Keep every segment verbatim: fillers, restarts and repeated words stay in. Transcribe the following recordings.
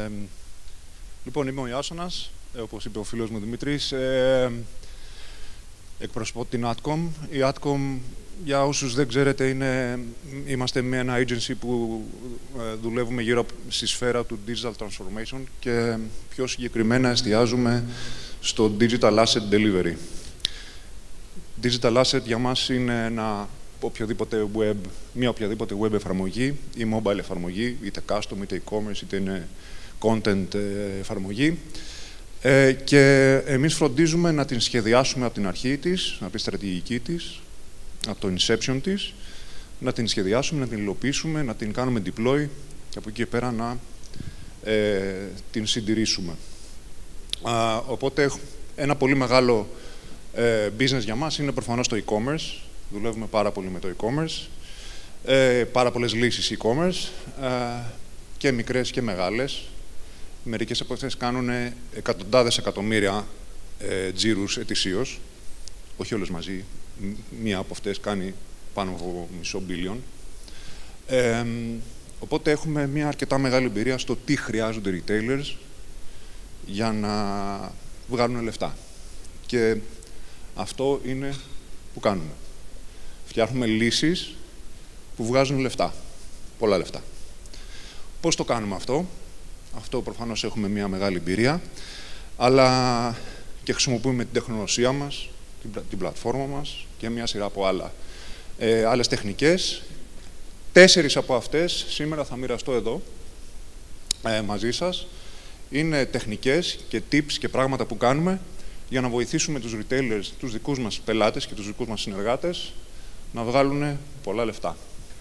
Ε, λοιπόν, είμαι ο Ιάσονας, ε, όπως είπε ο φίλος μου Δημήτρης. Ε, εκπροσωπώ την ATCOM. Η ATCOM, για όσους δεν ξέρετε, είναι, είμαστε με ένα agency που ε, δουλεύουμε γύρω στη σφαίρα του digital transformation και πιο συγκεκριμένα εστιάζουμε στο digital asset delivery. Digital asset για μας είναι ένα οποιοδήποτε web, μια οποιαδήποτε web εφαρμογή ή mobile εφαρμογή, είτε custom, είτε e-commerce, είτε είναι content εφαρμογή. Ε, και εμείς φροντίζουμε να την σχεδιάσουμε από την αρχή της, από τη στρατηγική της, από το inception της, να την σχεδιάσουμε, να την υλοποιήσουμε, να την κάνουμε deploy και από εκεί και πέρα να ε, την συντηρήσουμε. Α, οπότε ένα πολύ μεγάλο ε, business για μας είναι προφανώς το e-commerce. Δουλεύουμε πάρα πολύ με το e-commerce, ε, πάρα πολλές λύσεις e-commerce, ε, και μικρές και μεγάλες. Μερικές από αυτές κάνουν εκατοντάδες εκατομμύρια ε, τζίρους ετησίως, όχι όλες μαζί. Μία από αυτές κάνει πάνω από μισό billion. Ε, οπότε έχουμε μια αρκετά μεγάλη εμπειρία στο τι χρειάζονται retailers για να βγάλουν λεφτά. Και αυτό είναι που κάνουμε. Φτιάχνουμε λύσεις που βγάζουν λεφτά. Πολλά λεφτά. Πώς το κάνουμε αυτό? Αυτό προφανώς έχουμε μια μεγάλη εμπειρία, αλλά και χρησιμοποιούμε την τεχνογνωσία μας, την, την πλατφόρμα μας και μια σειρά από άλλα. Ε, άλλες τεχνικές. Τέσσερις από αυτές σήμερα θα μοιραστώ εδώ ε, μαζί σας. Είναι τεχνικές και tips και πράγματα που κάνουμε για να βοηθήσουμε τους retailers, τους δικούς μας πελάτες και τους δικούς μας συνεργάτες να βγάλουν πολλά λεφτά.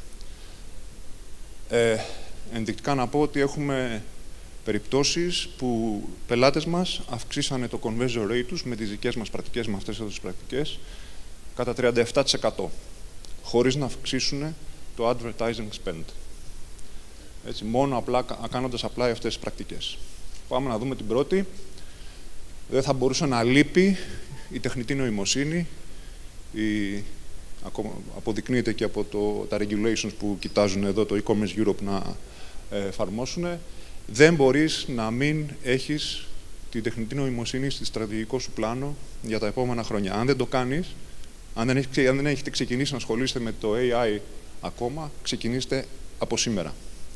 Ε, ενδεικτικά να πω ότι έχουμε περιπτώσεις που πελάτες μας αυξήσανε το conversion rate τους με τις δικές μας πρακτικές, με αυτές τις πρακτικές, κατά τριάντα επτά τοις εκατό, χωρίς να αυξήσουν το advertising spend. Έτσι, μόνο απλά, κάνοντας απλά αυτές τις πρακτικές. Πάμε να δούμε την πρώτη. Δεν θα μπορούσε να λείπει η τεχνητή νοημοσύνη, η, ακόμα, αποδεικνύεται και από το, τα regulations που κοιτάζουν εδώ το eCommerce Europe να ε, εφαρμόσουν. Δεν μπορείς να μην έχεις την τεχνητή νοημοσύνη στη στρατηγικό σου πλάνο για τα επόμενα χρόνια. Αν δεν το κάνεις, αν δεν, έχετε, αν δεν έχετε ξεκινήσει να ασχολείστε με το έι άι ακόμα, ξεκινήστε από σήμερα.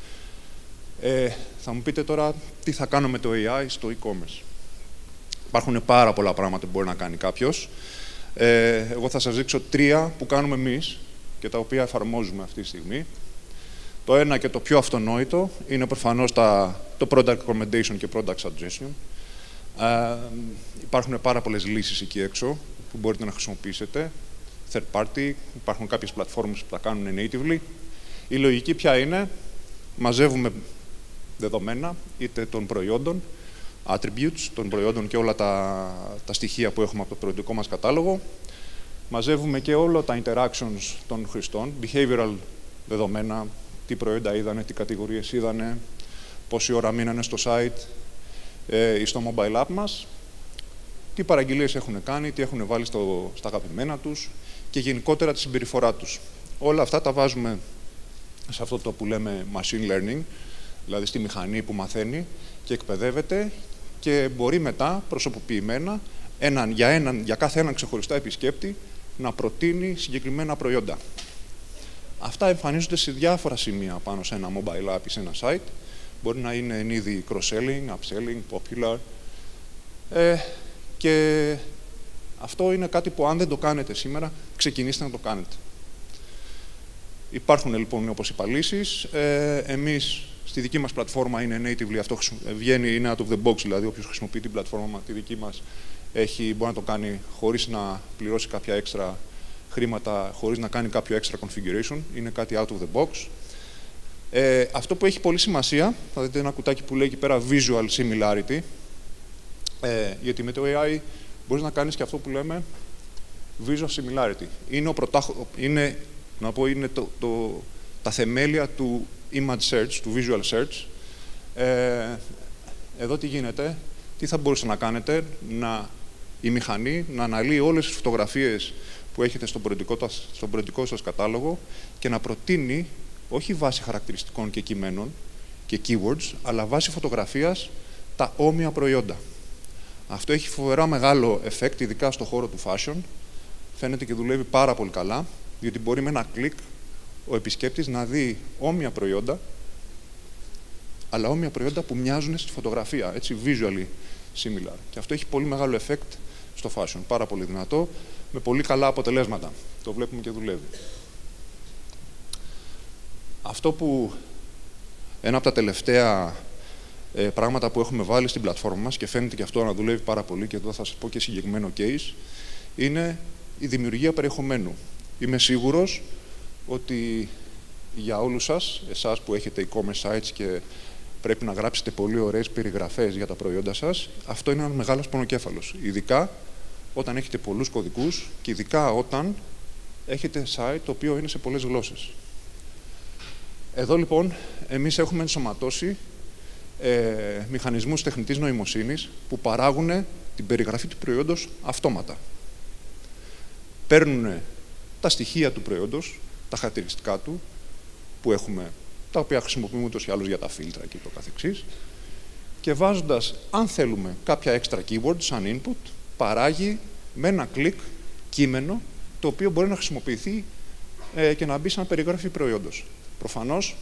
Ε, θα μου πείτε τώρα τι θα κάνω με το έι άι στο e-commerce. Υπάρχουν πάρα πολλά πράγματα που μπορεί να κάνει κάποιος. Ε, εγώ θα σας δείξω τρία που κάνουμε εμείς και τα οποία εφαρμόζουμε αυτή τη στιγμή. Το ένα και το πιο αυτονόητο είναι προφανώς τα, το product recommendation και product suggestion. Ε, υπάρχουν πάρα πολλές λύσεις εκεί έξω που μπορείτε να χρησιμοποιήσετε. Third party, υπάρχουν κάποιες πλατφόρμες που τα κάνουν natively. Η λογική ποια είναι? Μαζεύουμε δεδομένα, είτε των προϊόντων, attributes των προϊόντων και όλα τα, τα στοιχεία που έχουμε από το προϊόντικό μας κατάλογο. Μαζεύουμε και όλα τα interactions των χρηστών, behavioral δεδομένα, τι προϊόντα είδανε, τι κατηγορίες είδανε, πόση ώρα μείνανε στο site ε, ή στο mobile app μας, τι παραγγελίες έχουν κάνει, τι έχουν βάλει στο, στα αγαπημένα τους και γενικότερα τη συμπεριφορά τους. Όλα αυτά τα βάζουμε σε αυτό το που λέμε machine learning, δηλαδή στη μηχανή που μαθαίνει και εκπαιδεύεται και μπορεί μετά προσωποποιημένα έναν, για, έναν, για κάθε έναν ξεχωριστά επισκέπτη να προτείνει συγκεκριμένα προϊόντα. Αυτά εμφανίζονται σε διάφορα σημεία πάνω σε ένα mobile app ή σε ένα site. Μπορεί να είναι εν είδη cross-selling, upselling, popular. Ε, και αυτό είναι κάτι που αν δεν το κάνετε σήμερα, ξεκινήστε να το κάνετε. Υπάρχουν λοιπόν, όπως είπα, λύσεις. Ε, εμείς στη δική μας πλατφόρμα είναι natively, αυτό βγαίνει, είναι out of the box, δηλαδή όποιος χρησιμοποιεί την πλατφόρμα τη δική μας έχει, μπορεί να το κάνει χωρίς να πληρώσει κάποια έξτρα χρήματα, χωρίς να κάνει κάποιο extra configuration. Είναι κάτι out of the box. Ε, αυτό που έχει πολύ σημασία, θα δείτε ένα κουτάκι που λέει εκεί πέρα visual similarity, ε, γιατί με το έι άι μπορείς να κάνεις και αυτό που λέμε visual similarity. Είναι, ο πρωτάχο, είναι, να πω, είναι το, το, τα θεμέλια του image search, του visual search. Ε, εδώ τι γίνεται, τι θα μπορούσατε να κάνετε, να, η μηχανή να αναλύει όλες τις φωτογραφίες που έχετε στον προϊόντικό, στον προϊόντικό σας κατάλογο και να προτείνει, όχι βάσει χαρακτηριστικών και κειμένων, και keywords, αλλά βάσει φωτογραφίας τα όμοια προϊόντα. Αυτό έχει φοβερά μεγάλο effect, ειδικά στο χώρο του fashion. Φαίνεται και δουλεύει πάρα πολύ καλά, διότι μπορεί με ένα κλικ ο επισκέπτης να δει όμοια προϊόντα, αλλά όμοια προϊόντα που μοιάζουν στη φωτογραφία, έτσι, visually similar. Και αυτό έχει πολύ μεγάλο effect στο fashion, πάρα πολύ δυνατό, με πολύ καλά αποτελέσματα. Το βλέπουμε και δουλεύει. Αυτό που, ένα από τα τελευταία ε, πράγματα που έχουμε βάλει στην πλατφόρμα μας, και φαίνεται και αυτό να δουλεύει πάρα πολύ, και εδώ θα σας πω και συγκεκριμένο case, είναι η δημιουργία περιεχομένου. Είμαι σίγουρος ότι για όλους σας, εσάς που έχετε e-commerce sites και πρέπει να γράψετε πολύ ωραίες περιγραφές για τα προϊόντα σας, αυτό είναι ένας μεγάλος πονοκέφαλος. Ειδικά όταν έχετε πολλούς κωδικούς και ειδικά όταν έχετε site το οποίο είναι σε πολλές γλώσσες. Εδώ λοιπόν εμείς έχουμε ενσωματώσει ε, μηχανισμούς τεχνητής νοημοσύνης που παράγουν την περιγραφή του προϊόντος αυτόματα. Παίρνουν τα στοιχεία του προϊόντος, τα χαρακτηριστικά του, που έχουμε, τα οποία χρησιμοποιούμε ούτως ή άλλως για τα φίλτρα και το καθεξής, και βάζοντας, αν θέλουμε, κάποια extra keywords σαν input, παράγει με ένα κλικ κείμενο, το οποίο μπορεί να χρησιμοποιηθεί ε, και να μπει σαν περιγραφή προϊόντος. Προφανώς,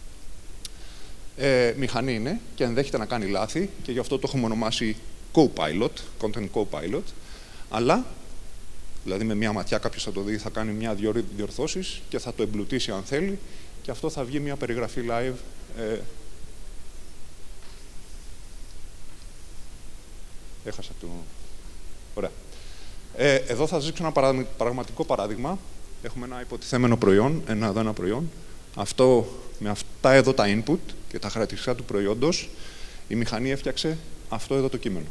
ε, μηχανή είναι και ενδέχεται να κάνει λάθη, και γι' αυτό το έχουμε ονομάσει co-pilot, content co-pilot, αλλά, δηλαδή με μία ματιά κάποιος θα το δει, θα κάνει μια-δυο διορθώσεις και θα το εμπλουτίσει αν θέλει, και αυτό θα βγει μια περιγραφή live. Ε, έχασα το... Ωραία. Ε, εδώ θα σας δείξω ένα πραγματικό παράδειγμα. Έχουμε ένα υποτιθέμενο προϊόν, ένα εδώ ένα προϊόν. Αυτό, με αυτά εδώ τα input και τα χαρακτηριστικά του προϊόντος, η μηχανή έφτιαξε αυτό εδώ το κείμενο.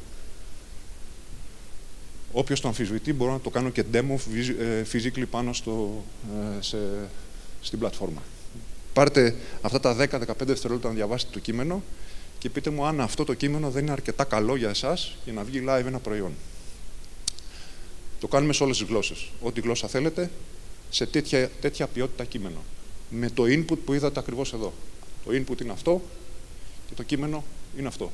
Όποιος το αμφισβητεί, μπορώ να το κάνω και demo physically πάνω στο, σε, στην πλατφόρμα. Πάρτε αυτά τα δέκα με δεκαπέντε δευτερόλεπτα να διαβάσετε το κείμενο και πείτε μου αν αυτό το κείμενο δεν είναι αρκετά καλό για εσάς για να βγει live ένα προϊόν. Το κάνουμε σε όλες τις γλώσσες. Ό,τι γλώσσα θέλετε, σε τέτοια, τέτοια ποιότητα κείμενο. Με το input που είδατε ακριβώς εδώ. Το input είναι αυτό και το κείμενο είναι αυτό.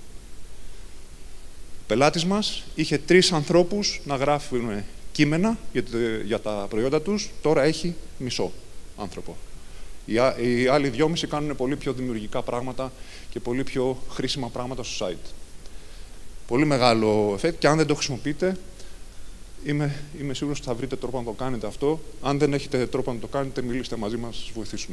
Ο πελάτης μας είχε τρεις ανθρώπους να γράφουν κείμενα για τα προϊόντα τους, τώρα έχει μισό άνθρωπο. Οι άλλοι δυόμισι κάνουν πολύ πιο δημιουργικά πράγματα και πολύ πιο χρήσιμα πράγματα στο site. Πολύ μεγάλο effect, και αν δεν το χρησιμοποιείτε, είμαι, είμαι σίγουρος ότι θα βρείτε τρόπο να το κάνετε αυτό. Αν δεν έχετε τρόπο να το κάνετε, μιλήστε μαζί μας, να σας βοηθήσουμε.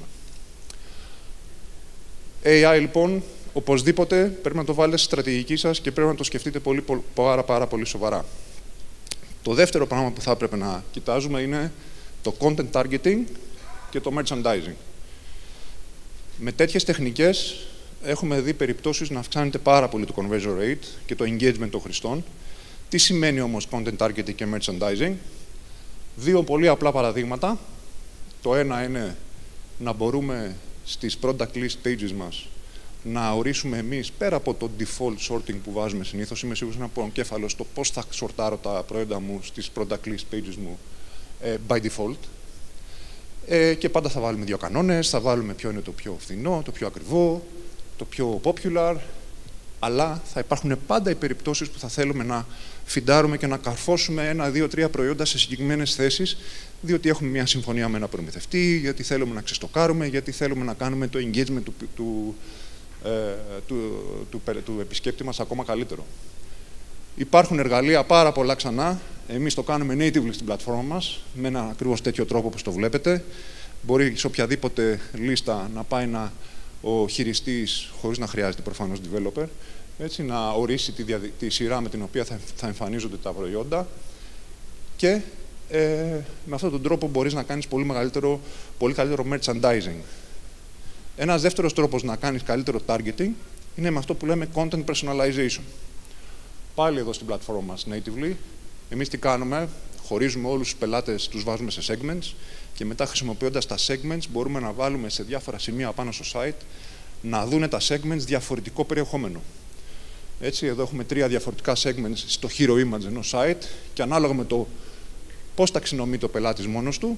έι άι λοιπόν, οπωσδήποτε πρέπει να το βάλετε στη στρατηγική σας και πρέπει να το σκεφτείτε πολύ, πάρα, πάρα πολύ σοβαρά. Το δεύτερο πράγμα που θα έπρεπε να κοιτάζουμε είναι το content targeting και το merchandising. Με τέτοιες τεχνικές έχουμε δει περιπτώσεις να αυξάνεται πάρα πολύ το conversion rate και το engagement των χρηστών. Τι σημαίνει όμως content targeting και merchandising? Δύο πολύ απλά παραδείγματα. Το ένα είναι να μπορούμε στις product list pages μας να ορίσουμε εμείς, πέρα από το default sorting που βάζουμε συνήθως, είμαι σίγουρος ένα πονοκέφαλο στο πώς θα σορτάρω τα προϊόντα μου στις product list pages μου ε, by default. Ε, και πάντα θα βάλουμε δύο κανόνες, θα βάλουμε ποιο είναι το πιο φθηνό, το πιο ακριβό, το πιο popular, αλλά θα υπάρχουν πάντα οι περιπτώσεις που θα θέλουμε να φιντάρουμε και να καρφώσουμε ένα, δύο, τρία προϊόντα σε συγκεκριμένες θέσεις, διότι έχουμε μια συμφωνία με ένα προμηθευτή, γιατί θέλουμε να ξεστοκάρουμε, γιατί θέλουμε να κάνουμε το engagement του, του, ε, του, του, του, του επισκέπτη μας ακόμα καλύτερο. Υπάρχουν εργαλεία πάρα πολλά ξανά. Εμείς το κάνουμε natively στην πλατφόρμα μας, με ένα ακριβώς τέτοιο τρόπο όπως το βλέπετε. Μπορεί σε οποιαδήποτε λίστα να πάει να, ο χειριστής, χωρίς να χρειάζεται προφανώς developer, έτσι, να ορίσει τη, δια, τη σειρά με την οποία θα, θα εμφανίζονται τα προϊόντα, και ε, με αυτόν τον τρόπο μπορείς να κάνεις πολύ, μεγαλύτερο, πολύ καλύτερο merchandising. Ένας δεύτερος τρόπος να κάνεις καλύτερο targeting είναι με αυτό που λέμε content personalization. Πάλι εδώ στην πλατφόρμα μας natively, εμείς τι κάνουμε? Χωρίζουμε όλους τους πελάτες, τους βάζουμε σε segments, και μετά χρησιμοποιώντας τα segments μπορούμε να βάλουμε σε διάφορα σημεία πάνω στο site να δούνε τα segments διαφορετικό περιεχόμενο. Έτσι, εδώ έχουμε τρία διαφορετικά segments στο hero image ενός site, και ανάλογα με το πώς ταξινομεί το πελάτης μόνος του,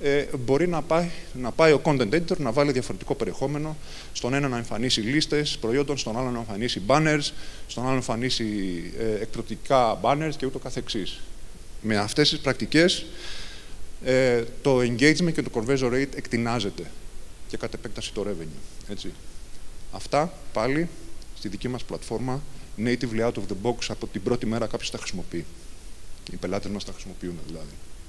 ε, μπορεί να πάει, να πάει ο content editor να βάλει διαφορετικό περιεχόμενο, στον ένα να εμφανίσει λίστες προϊόντων, στον άλλο να εμφανίσει banners, στον άλλο να εμφανίσει ε, εκπτωτικά banners και ούτω καθεξής. Με αυτές τις πρακτικές, ε, το engagement και το conversion rate εκτινάζεται και κατ' επέκταση το revenue. Έτσι. Αυτά πάλι στη δική μας πλατφόρμα, natively out of the box, από την πρώτη μέρα κάποιος τα χρησιμοποιεί. Οι πελάτες μας τα χρησιμοποιούν δηλαδή.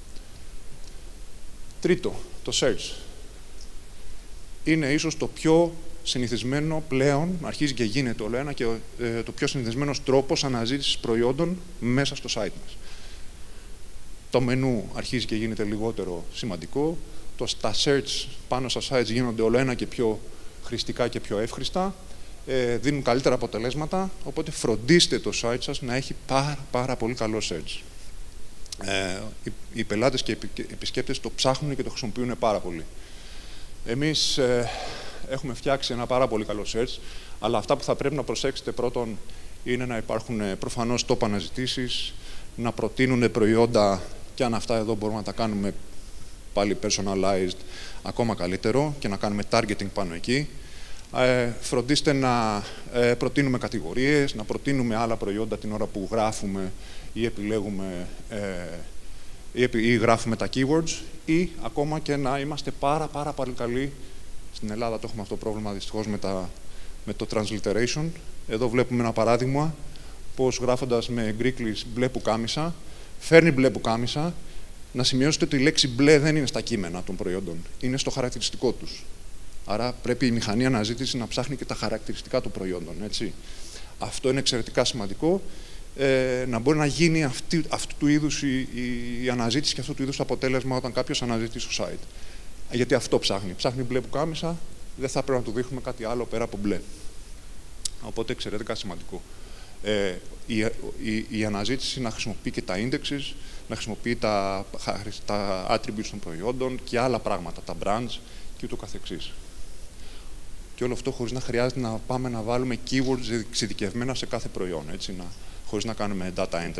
Τρίτο, το search. Είναι ίσως το πιο συνηθισμένο πλέον, αρχίζει και γίνεται όλο ένα, και ε, το πιο συνηθισμένος τρόπος αναζήτησης προϊόντων μέσα στο site μας. Το μενού αρχίζει και γίνεται λιγότερο σημαντικό, το, τα search πάνω στα sites γίνονται όλο ένα και πιο χρηστικά και πιο εύχριστα, ε, δίνουν καλύτερα αποτελέσματα, οπότε φροντίστε το site σας να έχει πάρα, πάρα πολύ καλό search. Ε, οι, οι πελάτες και οι επισκέπτες το ψάχνουν και το χρησιμοποιούν πάρα πολύ. Εμείς ε, έχουμε φτιάξει ένα πάρα πολύ καλό search, αλλά αυτά που θα πρέπει να προσέξετε πρώτον είναι να υπάρχουν ε, προφανώς top αναζητήσεις, να προτείνουν προϊόντα, και αν αυτά εδώ μπορούμε να τα κάνουμε πάλι personalized ακόμα καλύτερο και να κάνουμε targeting πάνω εκεί. Ε, φροντίστε να ε, προτείνουμε κατηγορίες, να προτείνουμε άλλα προϊόντα την ώρα που γράφουμε ή επιλέγουμε ε, ή, ή γράφουμε τα keywords, ή ακόμα και να είμαστε πάρα πάρα πολύ καλοί. Στην Ελλάδα το έχουμε αυτό το πρόβλημα δυστυχώς με, τα, με το transliteration. Εδώ βλέπουμε ένα παράδειγμα πως γράφοντας με γκρίκλις μπλε πουκάμισα, φέρνει μπλε πουκάμισα. Να σημειώσετε ότι η λέξη μπλε δεν είναι στα κείμενα των προϊόντων, είναι στο χαρακτηριστικό τους. Άρα πρέπει η μηχανή αναζήτηση να ψάχνει και τα χαρακτηριστικά των προϊόντων. Έτσι. Αυτό είναι εξαιρετικά σημαντικό, ε, να μπορεί να γίνει αυτή, αυτού του είδους η, η, η αναζήτηση και αυτού του είδους το αποτέλεσμα όταν κάποιος αναζητεί στο site. Γιατί αυτό ψάχνει. Ψάχνει μπλε πουκάμισα, δεν θα πρέπει να του δείχνουμε κάτι άλλο πέρα από μπλε. Οπότε εξαιρετικά σημαντικό. Ε, η, η, η αναζήτηση να χρησιμοποιεί και τα indexes, να χρησιμοποιεί τα, τα attributes των προϊόντων και άλλα πράγματα, τα brands και ούτω καθεξής. Και όλο αυτό χωρίς να χρειάζεται να πάμε να βάλουμε keywords εξειδικευμένα σε κάθε προϊόν, έτσι, να, χωρίς να κάνουμε data entry.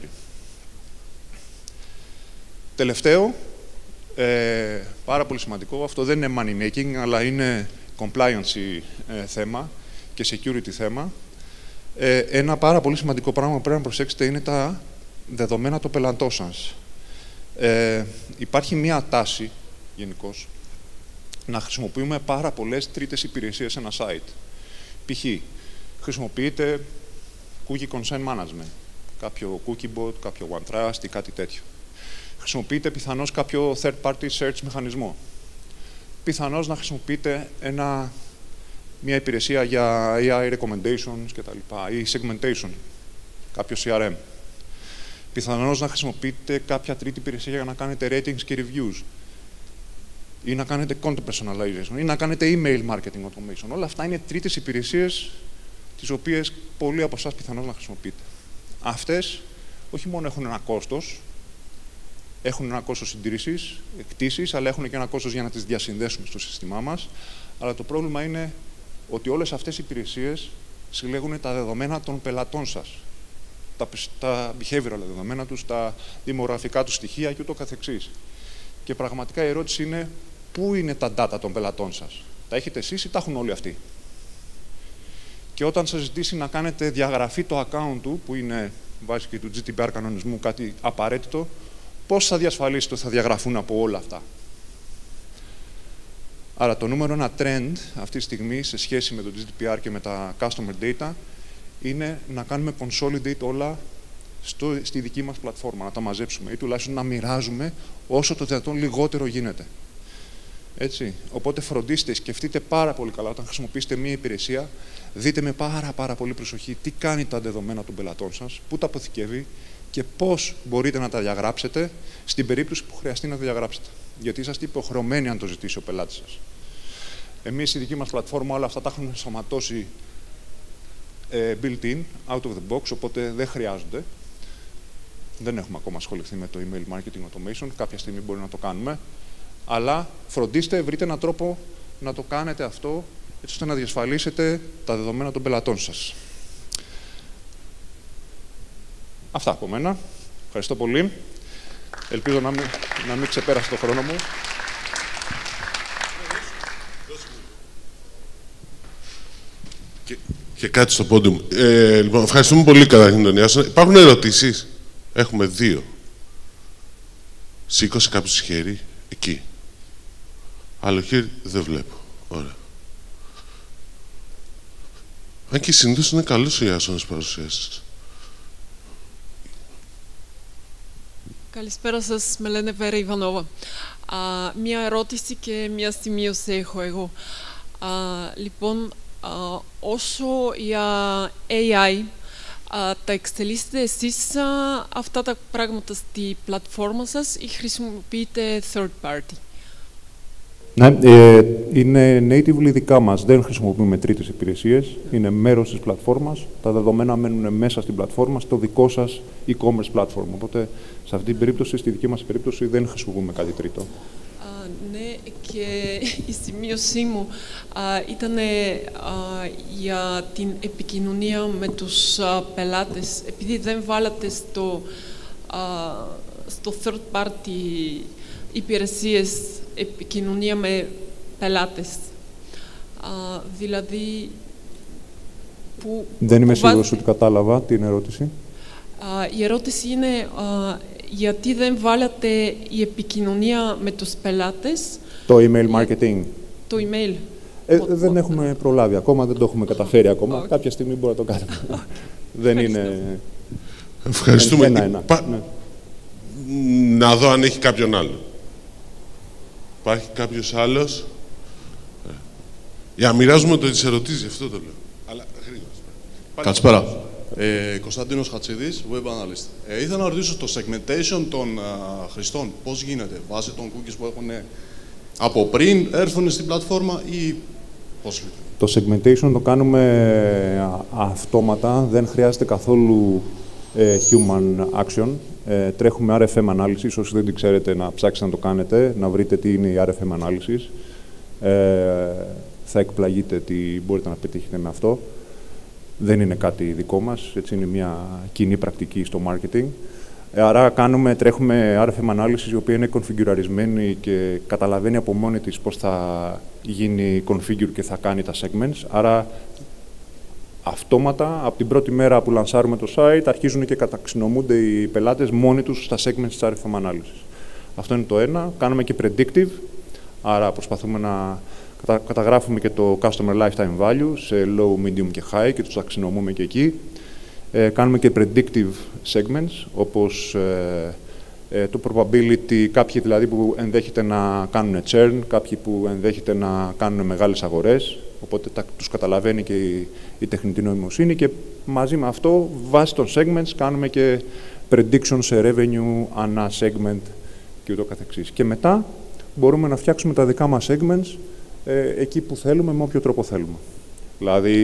Τελευταίο, ε, πάρα πολύ σημαντικό, αυτό δεν είναι money making, αλλά είναι compliance ε, θέμα και security θέμα. Ε, ένα πάρα πολύ σημαντικό πράγμα που πρέπει να προσέξετε είναι τα δεδομένα των πελατών σας. Ε, υπάρχει μία τάση, γενικώς, να χρησιμοποιούμε πάρα πολλές τρίτες υπηρεσίες σε ένα site. Π.χ. χρησιμοποιείτε cookie consent management, κάποιο cookie bot, κάποιο OneTrust ή κάτι τέτοιο. Χρησιμοποιείτε πιθανώς κάποιο third-party search μηχανισμό. Πιθανώς να χρησιμοποιείτε ένα, μια υπηρεσία για έι άι recommendations κτλ. Ή segmentation, κάποιο σι αρ εμ. Πιθανώς να χρησιμοποιείτε κάποια τρίτη υπηρεσία για να κάνετε ratings και reviews. Ή να κάνετε content personalization, ή να κάνετε email marketing automation. Όλα αυτά είναι τρίτες υπηρεσίες, τις οποίες πολλοί από εσάς πιθανώς να χρησιμοποιείτε. Αυτές όχι μόνο έχουν ένα κόστος, έχουν ένα κόστος συντήρησης, εκτίσης, αλλά έχουν και ένα κόστος για να τις διασυνδέσουμε στο σύστημά μας. Αλλά το πρόβλημα είναι ότι όλες αυτές οι υπηρεσίες συλλέγουν τα δεδομένα των πελατών σας. Τα, τα behavioral δεδομένα τους, τα δημογραφικά τους στοιχεία και ούτω καθεξής. Και πραγματικά η ερώτηση είναι, πού είναι τα data των πελατών σας? Τα έχετε εσείς ή τα έχουν όλοι αυτοί? Και όταν σας ζητήσει να κάνετε διαγραφή το account του, που είναι βάσει και του τζι ντι πι αρ κανονισμού κάτι απαραίτητο, πώς θα διασφαλίσετε ότι θα διαγραφούν από όλα αυτά? Άρα το νούμερο ένα trend αυτή τη στιγμή σε σχέση με το τζι ντι πι αρ και με τα customer data είναι να κάνουμε consolidate όλα στο, στη δική μας πλατφόρμα, να τα μαζέψουμε ή τουλάχιστον να μοιράζουμε όσο το δυνατόν λιγότερο γίνεται. Έτσι. Οπότε φροντίστε, σκεφτείτε πάρα πολύ καλά όταν χρησιμοποιήσετε μία υπηρεσία, δείτε με πάρα πάρα πολύ προσοχή τι κάνει τα δεδομένα των πελατών σας, πού τα αποθηκεύει και πώς μπορείτε να τα διαγράψετε στην περίπτωση που χρειαστεί να τα διαγράψετε. Γιατί είσαστε υποχρεωμένοι αν το ζητήσει ο πελάτης σας. Εμείς στη δική μας πλατφόρμα όλα αυτά τα έχουμε ενσωματώσει ε, built-in, out of the box, οπότε δεν χρειάζονται. Δεν έχουμε ακόμα ασχοληθεί με το email marketing automation, κάποια στιγμή μπορεί να το κάνουμε. Αλλά φροντίστε, βρείτε έναν τρόπο να το κάνετε αυτό, έτσι ώστε να διασφαλίσετε τα δεδομένα των πελατών σας. Αυτά από μένα. Ευχαριστώ πολύ. Ελπίζω να μην, να μην ξεπέρασε το χρόνο μου. Και, και κάτι στο πόντι μου. Ε, λοιπόν, ευχαριστούμε πολύ καταρχήν τον Ιάσονα. Υπάρχουν ερωτήσεις? Έχουμε δύο. Σήκωσε κάποιος χέρι. Εκεί. Άλλο χέρι δεν βλέπω. Ωραία. Αν και συνήθως είναι καλός ο Ιάσονας στις παρουσιάσεις. Καλησπέρα σας, με λένε Βέρα Ιβανόβα. Α, μία ερώτηση και μία σημείωση έχω εγώ. Α, λοιπόν, α, όσο για έι άι α, τα εξελίσσετε εσείς α, αυτά τα πράγματα στη πλατφόρμα σας ή χρησιμοποιείτε third party? Ναι, ε, είναι natively δικά μας. Δεν χρησιμοποιούμε τρίτες υπηρεσίες. Είναι μέρος της πλατφόρμας. Τα δεδομένα μένουν μέσα στην πλατφόρμα, στο δικό σας e-commerce platform. Οπότε, σε αυτή την περίπτωση, στη δική μας περίπτωση, δεν χρησιμοποιούμε κάτι τρίτο. Α, ναι, και η σημείωσή μου ήταν για την επικοινωνία με τους α, πελάτες. Επειδή δεν βάλατε στο, α, στο third party υπηρεσίες επικοινωνία με πελάτες. Α, δηλαδή... Που, δεν είμαι που σίγουρος βάζει... ότι κατάλαβα την ερώτηση. Α, η ερώτηση είναι α, γιατί δεν βάλατε η επικοινωνία με τους πελάτες. Το email marketing. Το email. Ε, δεν έχουμε προλάβει ακόμα, δεν το έχουμε καταφέρει ακόμα. Okay. Κάποια στιγμή μπορεί να το κάνουμε. Δεν είναι... Ευχαριστούμε. Ένα, ένα. Πα... Ναι. Να δω αν έχει κάποιον άλλο. Υπάρχει κάποιος άλλος? Για να μοιράζουμε το τις ερωτήσεις, γι' αυτό το λέω. Αλλά γρήγορα. Καλησπέρα. Ε, Κωνσταντίνος Χατσίδης, Web Analyst. Ε, ήθελα να ρωτήσω το segmentation των α, χρηστών, πώς γίνεται, βάσει των cookies που έχουν από πριν έρθουν στην πλατφόρμα ή πώς λειτουργεί? Το segmentation το κάνουμε αυτόματα, δεν χρειάζεται καθόλου ε, human action. Ε, τρέχουμε αρ εφ εμ analysis, όσοι δεν την ξέρετε να ψάξετε να το κάνετε, να βρείτε τι είναι η αρ εφ εμ analysis. Ε, θα εκπλαγείτε τι μπορείτε να πετύχετε με αυτό. Δεν είναι κάτι δικό μας, έτσι είναι μια κοινή πρακτική στο marketing. Ε, άρα κάνουμε, τρέχουμε αρ εφ εμ analysis, η οποία είναι configureαρισμένη και καταλαβαίνει από μόνη της πώς θα γίνει configure και θα κάνει τα segments. Άρα αυτόματα, από την πρώτη μέρα που λανσάρουμε το site, αρχίζουν και καταξινομούνται οι πελάτες μόνοι τους στα segments της αρ εφ εμ analysis. Αυτό είναι το ένα. Κάνουμε και predictive, άρα προσπαθούμε να κατα... καταγράφουμε και το customer lifetime value σε low, medium και high και τους ταξινομούμε και εκεί. Ε, κάνουμε και predictive segments, όπως ε, ε, το probability, κάποιοι δηλαδή που ενδέχεται να κάνουν churn, κάποιοι που ενδέχεται να κάνουν μεγάλες αγορές, οπότε τα, τους καταλαβαίνει και η, η τεχνητή νοημοσύνη και μαζί με αυτό, βάσει των segments, κάνουμε και prediction σε revenue, ανά segment και ούτω καθεξής. Και μετά μπορούμε να φτιάξουμε τα δικά μας segments ε, εκεί που θέλουμε, με όποιο τρόπο θέλουμε. Δηλαδή,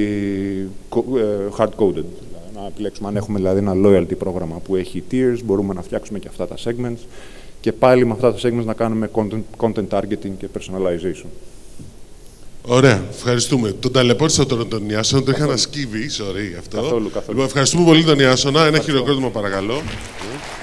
ε, hard-coded. Να επιλέξουμε αν έχουμε δηλαδή ένα loyalty πρόγραμμα που έχει tiers, μπορούμε να φτιάξουμε και αυτά τα segments και πάλι με αυτά τα segments να κάνουμε content, content targeting και personalization. Ωραία, ευχαριστούμε. Τον ταλαιπώρησα τώρα τον Ιάσονα, το είχα να σκύβει, sorry γι' αυτό. Καθόλου, καθόλου. Λοιπόν, ευχαριστούμε πολύ τον Ιάσονα. Ένα χειροκρότημα παρακαλώ.